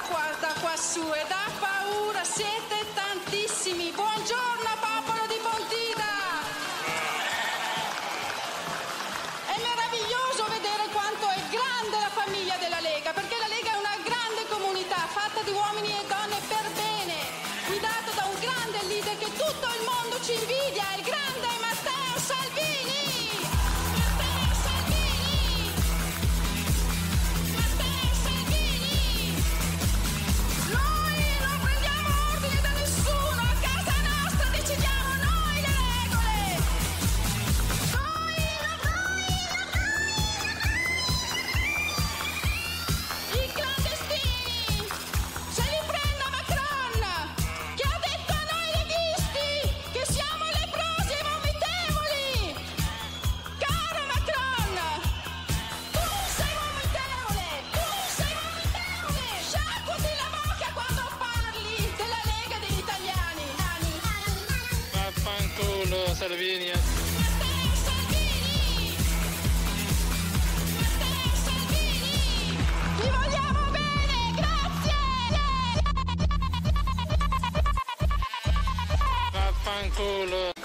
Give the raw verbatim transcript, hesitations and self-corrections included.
acqua da quassù e dà paura, siete tantissimi. Buongiorno popolo di Pontida. È meraviglioso vedere quanto è grande la famiglia della Lega, perché la Lega è una grande comunità fatta di uomini e donne per bene, guidato da un grande leader che tutto il mondo ci invidia, il grande Matteo Salvini. Matteo Salvini. Matteo Salvini. Noi non prendiamo ordine da nessuno, a casa nostra decidiamo noi le regole. Noi, noi, i clandestini, se li prenda Macron, che ha detto a noi leghisti che siamo leprosi e vomitevoli. Caro Macron, tu sei vomitevole, tu sei vomitevole. Sciacquati la bocca quando parli della Lega degli italiani. Vaffanculo Salvini. Matteo Salvini. Matteo Salvini. Vi vogliamo bene, grazie. Vaffanculo.